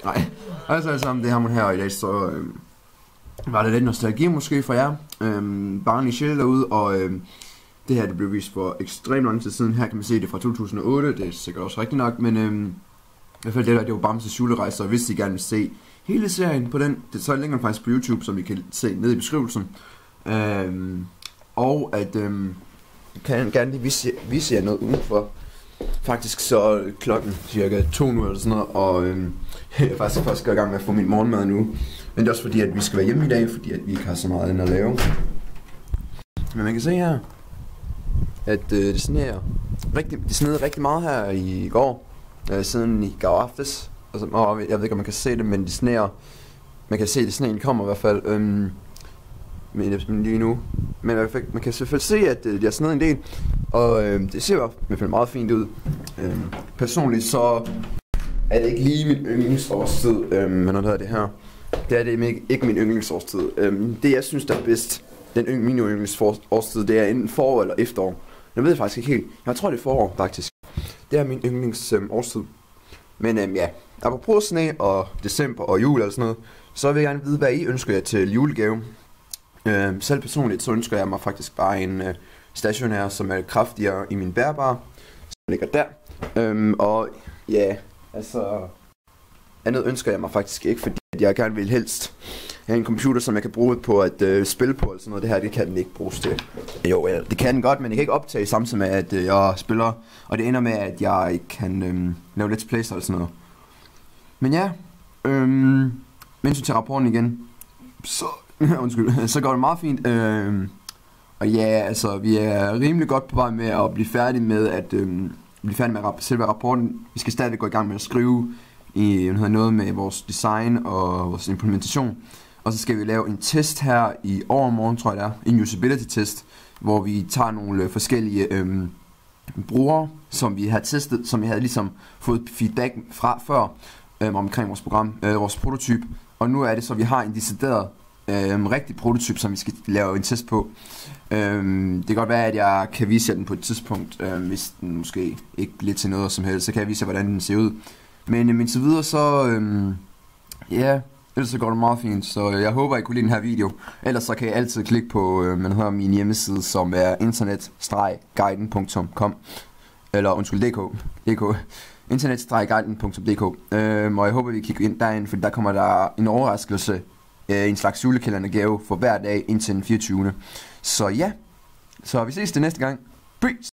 Nej, altså alle sammen, det har man her i dag, så var det lidt nostalgi måske for jer. Barnlige sjæle derude, og det her det blev vist for ekstremt lang tid siden. Her kan man se det fra 2008, det er sikkert også rigtigt nok, men i hvert fald det var Bamses julerejse, og hvis I gerne vil se hele serien på den, så er linken faktisk på YouTube, som I kan se nede i beskrivelsen. Og at kan jeg gerne lige vise jer noget udenfor. Faktisk så klokken cirka 2 nu eller sådan noget, og jeg er faktisk først gået i gang med at få min morgenmad nu. Men det er også fordi, at vi skal være hjemme i dag, fordi at vi ikke har så meget andet at lave. Men man kan se her, at det sneer rigtig meget her i går, siden i går aftes. Og jeg ved ikke, om man kan se det, men det sneer. Man kan se, at det sneen kommer i hvert fald. Men lige nu. Men man kan selvfølgelig se, at det har sneet en del. Og det ser i hvert fald meget fint ud. Personligt så er det ikke lige min yndlingsårstid, men noget af det her. Det er det ikke min yndlingsårstid. Det jeg synes der er bedst, min yndlingsårstid, det er enten forår eller efterår. Jeg ved det faktisk ikke helt. Jeg tror det er forår faktisk. Det er min yndlingsårstid. Men ja, apropos sne og december og jul eller sådan noget, så vil jeg gerne vide, hvad I ønsker jer til julegave. Selv personligt så ønsker jeg mig faktisk bare en stationær, som er kraftigere i min bærbare, som ligger der. Og ja, altså andet ønsker jeg mig faktisk ikke, fordi jeg gerne vil helst have en computer, som jeg kan bruge på at spille på eller sådan noget. Det her, det kan den ikke bruges til. Jo, det kan den godt, men jeg kan ikke optage samtidig med, at jeg spiller, og det ender med, at jeg ikke kan lave let's plays eller sådan noget. Men ja, mens vi tager rapporten igen, så så går det meget fint. Og ja, altså vi er rimelig godt på vej med at blive færdige med selve rapporten. Vi skal stadig gå i gang med at skrive noget med vores design og vores implementation. Og så skal vi lave en test her i overmorgen, tror jeg det er. En usability test, hvor vi tager nogle forskellige brugere, som vi har testet, som vi havde ligesom fået feedback fra før omkring vores program, vores prototyp. Og nu er det så, vi har en decideret rigtig prototyp, som vi skal lave en test på. Det kan godt være, at jeg kan vise jer den på et tidspunkt, hvis den måske ikke bliver til noget som helst, så kan jeg vise jer, hvordan den ser ud. Men indtil videre, så ja, ellers så går det meget fint, så jeg håber, I kunne lide den her video. Ellers så kan I altid klikke på min hjemmeside, som er internet-guiden.com eller dk internet-guiden.dk, og jeg håber, vi kigger ind derind, for der kommer der en overraskelse, en slags julekalender gave for hver dag indtil den 24. Så ja, så vi ses det næste gang. Peace!